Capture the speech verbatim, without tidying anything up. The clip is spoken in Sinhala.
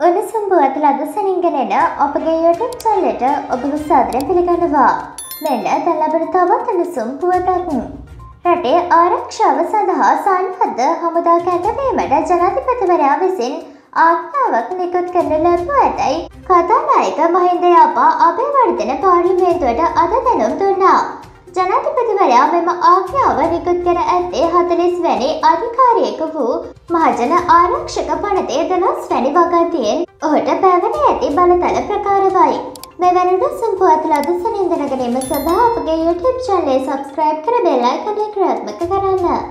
උණුසුම් පුවත් ලදසනින් ගෙනෙන අපගේ YouTube channel එකට ඔබව සාදරයෙන් පිළිගන්නවා. මෙන්න දැන් ලැබෙන තවත් උණුසුම් පුවතක්. රටේ ආරක්ෂාව සඳහා සන්නද්ධ හමුදා කැඳවීමට ජනාධිපතිවරයා විසින් ආඥාවක් නිකුත් කරනු ලැබුව ඇතැයි කතානායක මහින්ද යාපා අබේවර්ධන පාර්ලිමේන්තුවට අද දැනුම් දුන්නා. ජනාධිපතිවරයා මෙම ආඥාව නිකුත් කර ඇත්තේ හතළිස් වැනි අධිකාරියෙකු වූ මහජන ආරක්ෂක පනතේ දොළොස් වැනි වගන්තියෙන් ඔහුට පැවැණ ඇති බලතල ප්‍රකාරවයි. මෙවැනි උණුසුම් පුවත් ලදසනින් දැන ගැනීම සඳහා අපගේ YouTube channel සබස්ක්‍රයිබ් කර බෙල් අයිකනය ක්‍රියාත්මක කරන්න.